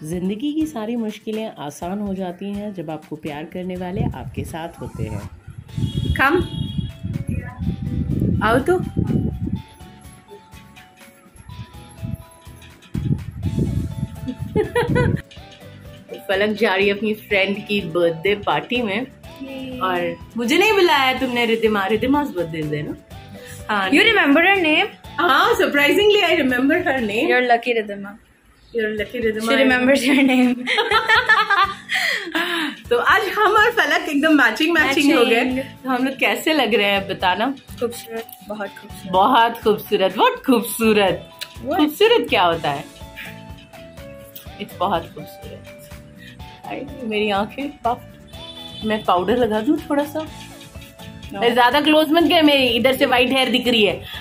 जिंदगी की सारी मुश्किलें आसान हो जाती हैं जब आपको प्यार करने वाले आपके साथ होते हैं। कम आओ तो। फलक जा रही है अपनी फ्रेंड की बर्थडे पार्टी में और मुझे नहीं बुलाया तुमने। रिद्धिमा's birthday है ना? हाँ, You remember her name? हाँ, surprisingly I remember her name. You're lucky, Riddhima. You're lucky, Riddhima. She remembers your name. तो आज हम और फलक एकदम मैचिंग हो गए। तो हम लोग कैसे लग रहे हैं बताना? खूबसूरत, बहुत खूबसूरत। बहुत खूबसूरत। बहुत खूबसूरत। खूबसूरत क्या होता है? इट्स बहुत खूबसूरत। मेरी आंखें मैं पाउडर लगा दूं थोड़ा सा? ज्यादा क्लोज मत गए, मेरी इधर से व्हाइट हेयर दिख रही है।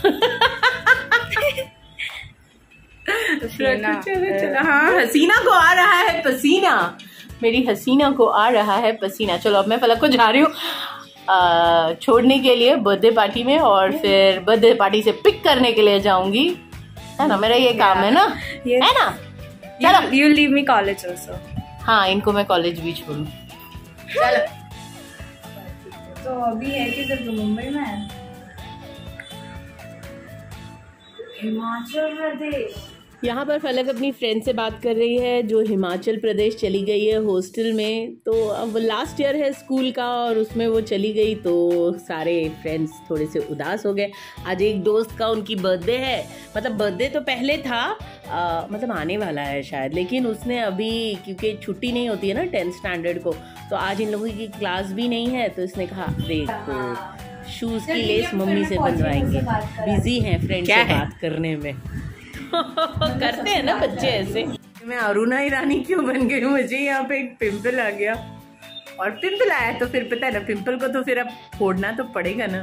चलो हाँ, हसीना को आ रहा है पसीना। मेरी हसीना को आ रहा है पसीना। चलो अब मैं फलक को जा रही हूँ छोड़ने के लिए बर्थडे पार्टी में, और फिर बर्थडे पार्टी से पिक करने के लिए जाऊंगी, है ना? मेरा ये काम है ना, है ना? चलो, you leave me college also. हाँ, इनको मैं कॉलेज भी छोड़ू। चलो। तो अभी है कि जब मुंबई में है, हिमाचल प्रदेश। यहाँ पर फलक अपनी फ्रेंड से बात कर रही है जो हिमाचल प्रदेश चली गई है हॉस्टल में। तो अब लास्ट ईयर है स्कूल का और उसमें वो चली गई, तो सारे फ्रेंड्स थोड़े से उदास हो गए। आज एक दोस्त का उनकी बर्थडे है, मतलब बर्थडे तो पहले था, मतलब आने वाला है शायद, लेकिन उसने अभी, क्योंकि छुट्टी नहीं होती है ना 10th स्टैंडर्ड को, तो आज इन लोगों की क्लास भी नहीं है। तो इसने कहा देखो शूज़ की लेस मम्मी से बनवाएंगे। बिजी हैं फ्रेंड से बात करने में। करते हैं ना बच्चे ऐसे। मैं अरुणा ईरानी क्यों बन गई हूँ? मुझे यहाँ पे एक पिंपल आ गया, और पिंपल आया तो फिर पता है ना, पिंपल को तो फिर अब फोड़ना तो पड़ेगा ना,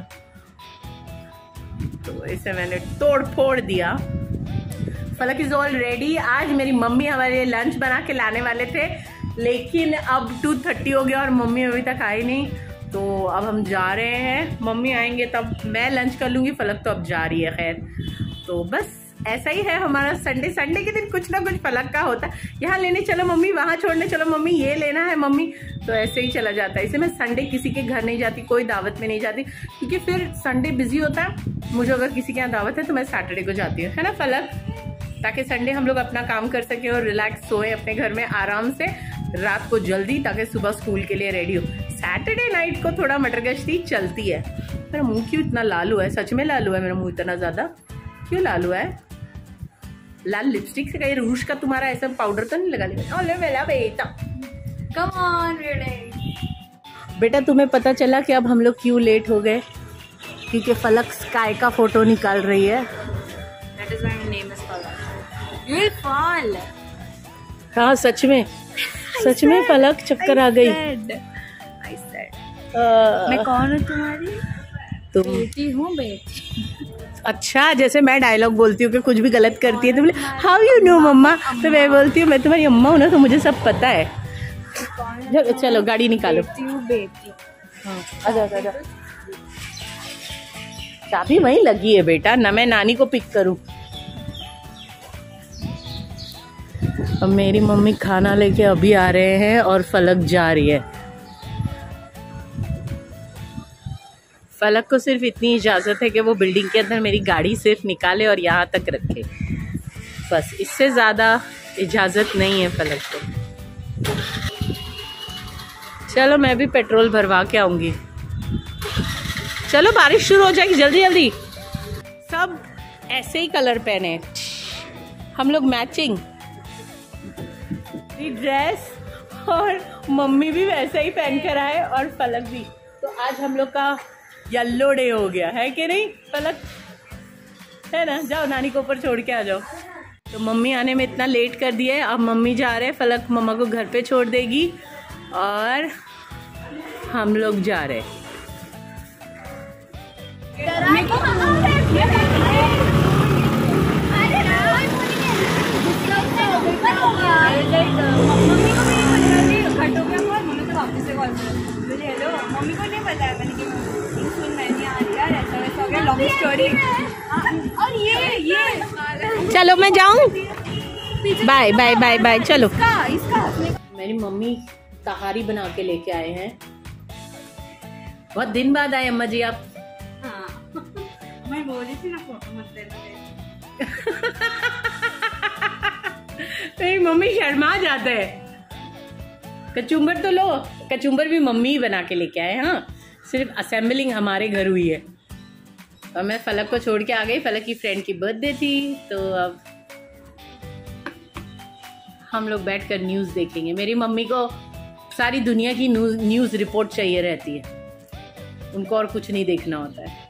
तो इसे मैंने तोड़ फोड़ दिया। फलक इज ऑल रेडी। आज मेरी मम्मी हमारे लिए लंच बना के लाने वाले थे, लेकिन अब 2:30 हो गया और मम्मी अभी तक आई नहीं, तो अब हम जा रहे हैं। मम्मी आएंगे तब मैं लंच कर लूँगी, फलक तो अब जा रही है। खैर, तो बस ऐसा ही है हमारा संडे के दिन कुछ ना कुछ फलक का होता है। यहाँ लेने चलो मम्मी, वहाँ छोड़ने चलो मम्मी, ये लेना है मम्मी, तो ऐसे ही चला जाता है। इसे मैं संडे किसी के घर नहीं जाती, कोई दावत में नहीं जाती, क्योंकि फिर संडे बिजी होता है। मुझे अगर किसी के यहाँ दावत है तो मैं सैटरडे को जाती हूँ, है ना फलक? ताकि संडे हम लोग अपना काम कर सके और रिलैक्स सोए अपने घर में आराम से, रात को जल्दी, ताकि सुबह स्कूल के लिए रेडी हो। सैटरडे नाइट को थोड़ा मटरगश्ती चलती है। मेरा मुंह क्यों इतना लाल हुआ है? सच में लाल हुआ है मेरा मुंह इतना ज्यादा? क्यों लाल हुआ है? लाल लिपस्टिक से कहीं रूज का तुम्हारा ऐसा पाउडर तो नहीं लगा लिया? ओले मेरा बेटा, कम ऑन बेटा तुम्हें पता चला कि अब हम लोग क्यों लेट हो गए? क्योंकि फलक स्काई का फोटो निकाल रही है। That is why my name is Falak. You will fall. हाँ सच में, सच में फलक चक्कर आ गई। I said. मैं कौन हूँ तुम्हारी? तुम बेटी हूँ, बेटी। अच्छा, जैसे मैं डायलॉग बोलती हूँ कि कुछ भी गलत करती है तो बोले हाउ यू नो मम्मा, तो मैं बोलती हूँ मैं तुम्हारी अम्मा हूँ ना, तो मुझे सब पता है। चलो गाड़ी निकालो। बेटी। हाँ, आजा। चाबी वहीं लगी है बेटा ना, मैं नानी को पिक करूँ। अब मेरी मम्मी खाना लेके अभी आ रहे हैं और फलक जा रही है। फलक को सिर्फ इतनी इजाज़त है कि वो बिल्डिंग के अंदर मेरी गाड़ी सिर्फ निकाले और यहाँ तक रखे, बस इससे ज़्यादा इजाज़त नहीं है फलक को। चलो मैं भी पेट्रोल भरवा के आऊँगी। चलो बारिश शुरू हो जाएगी, जल्दी जल्दी। सब ऐसे ही कलर पहने हम लोग, मैचिंग ड्रेस, और मम्मी भी वैसा ही पहन कर आए और फलक भी। तो आज हम लोग का येलो डे हो गया है कि नहीं फलक? है ना? जाओ नानी को ऊपर छोड़ के आ जाओ। तो मम्मी आने में इतना लेट कर दिया है, अब मम्मी जा रहे हैं, फलक मम्मा को घर पे छोड़ देगी और हम लोग जा रहे हैं। मम्मी को नहीं बताया मैंने कि सुन मैंने आज यार ऐसा वैसा हो गया, लॉन्ग स्टोरी। और ये चलो मैं जाऊं? Bye bye bye bye. चलो मेरी मम्मी तहारी बना के लेके आए हैं। बहुत दिन बाद आए अम्मा जी आप। हाँ मैं बोली थी ना फोटो मत लेना। मेरी मम्मी शर्मा जाते हैं। कचुम्बर तो लो, कचुम्बर भी मम्मी ही बना के लेके आए। हाँ सिर्फ असेंबलिंग हमारे घर हुई है। और मैं फलक को छोड़ के आ गई। फलक की फ्रेंड की बर्थडे थी, तो अब हम लोग बैठकर न्यूज़ देखेंगे। मेरी मम्मी को सारी दुनिया की न्यूज़ रिपोर्ट चाहिए रहती है, उनको और कुछ नहीं देखना होता है।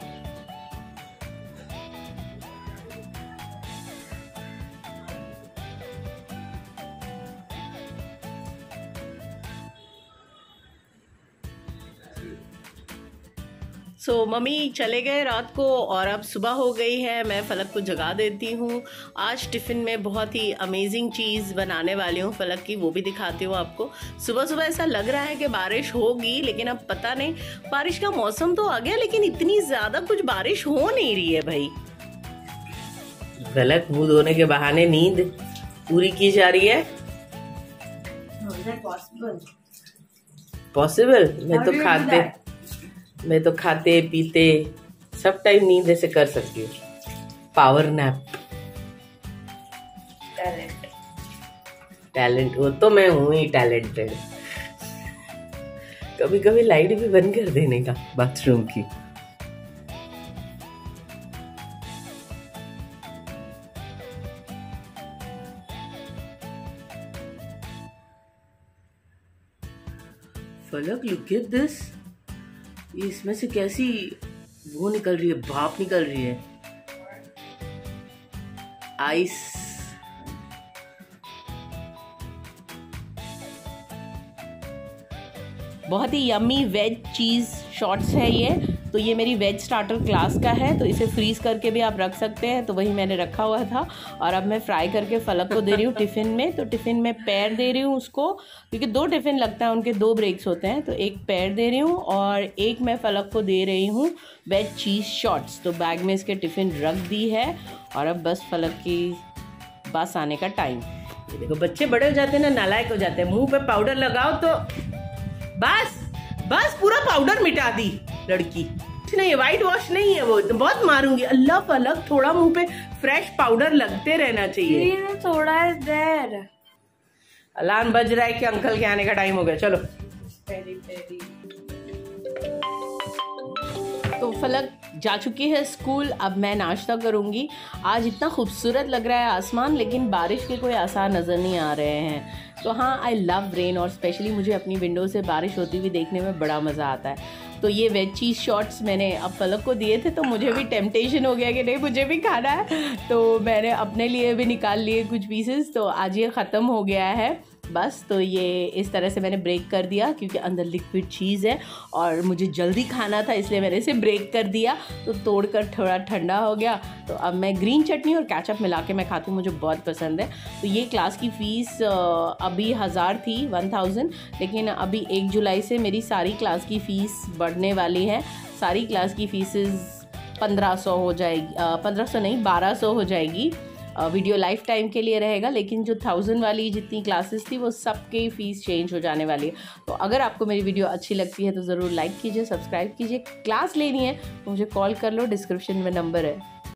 मम्मी चले गए रात को और अब सुबह हो गई है। मैं फलक को जगा देती हूँ। आज टिफ़िन में बहुत ही अमेजिंग चीज़ बनाने वाली हूँ फलक की, वो भी दिखाती हूँ आपको। सुबह सुबह ऐसा लग रहा है कि बारिश होगी, लेकिन अब पता नहीं। बारिश का मौसम तो आ गया, लेकिन इतनी ज़्यादा कुछ बारिश हो नहीं रही है भाई। फलक मुँह धोने के बहाने नींद पूरी की जा रही है। पॉसिबल? मैं तो खाते पीते सब टाइम नींद ऐसे कर सकती हूँ। Power nap. टैलेंट वो तो मैं हूँ ही टैलेंटेड। कभी कभी लाइट भी बंद कर देने का बाथरूम की। फलक लुक एट दिस। इसमें से कैसी वो निकल रही है, भाप निकल रही है। आइस। बहुत ही यम्मी वेज चीज़ शॉट्स है ये। तो ये मेरी वेज स्टार्टर क्लास का है, तो इसे फ्रीज़ करके भी आप रख सकते हैं। तो वही मैंने रखा हुआ था और अब मैं फ्राई करके फलक को दे रही हूँ टिफ़िन में। तो टिफ़िन में पैर दे रही हूँ उसको, क्योंकि 2 टिफ़िन लगता है, उनके 2 ब्रेक्स होते हैं। तो एक पैर दे रही हूँ और एक मैं फलक को दे रही हूँ वेज चीज़ शॉट्स। तो बैग में इसके टिफ़िन रख दी है और अब बस फलक की बस आने का टाइम। देखो बच्चे बड़े हो जाते हैं ना, नालायक हो जाते हैं। मुँह पे पाउडर लगाओ तो बस पूरा पाउडर मिटा दी लड़की। नहीं वाइट वॉश नहीं है वो, तो बहुत मारूंगी। अल्लाह फलक थोड़ा मुंह पे फ्रेश पाउडर लगते रहना चाहिए। थोड़ा देर। अलार्म बज रहा है कि अंकल के आने का टाइम हो गया। चलो तो फलक जा चुकी है स्कूल। अब मैं नाश्ता करूंगी। आज इतना खूबसूरत लग रहा है आसमान, लेकिन बारिश के कोई आसार नज़र नहीं आ रहे हैं। तो हाँ, आई लव रेन और स्पेशली मुझे अपनी विंडो से बारिश होती हुई देखने में बड़ा मज़ा आता है। तो ये वेज चीज़ शॉट्स मैंने अब फलक को दिए थे, तो मुझे भी टेम्पटेशन हो गया कि नहीं मुझे भी खाना है। तो मैंने अपने लिए भी निकाल लिए कुछ पीसेस। तो आज ये ख़त्म हो गया है बस। तो ये इस तरह से मैंने ब्रेक कर दिया, क्योंकि अंदर लिक्विड चीज़ है और मुझे जल्दी खाना था, इसलिए मैंने इसे ब्रेक कर दिया। तो तोड़कर थोड़ा ठंडा हो गया। तो अब मैं ग्रीन चटनी और केचप मिला के मैं खाती हूँ, मुझे बहुत पसंद है। तो ये क्लास की फ़ीस अभी 1000 थी, 1000, लेकिन अभी 1 जुलाई से मेरी सारी क्लास की फ़ीस बढ़ने वाली है। सारी क्लास की फ़ीसेस 1500 हो जाएगी, 1500 नहीं 1200 हो जाएगी। वीडियो लाइफ टाइम के लिए रहेगा, लेकिन जो 1000 वाली जितनी क्लासेस थी वो सबकी फ़ीस चेंज हो जाने वाली है। तो अगर आपको मेरी वीडियो अच्छी लगती है तो ज़रूर लाइक कीजिए, सब्सक्राइब कीजिए। क्लास लेनी है तो मुझे कॉल कर लो, डिस्क्रिप्शन में नंबर है।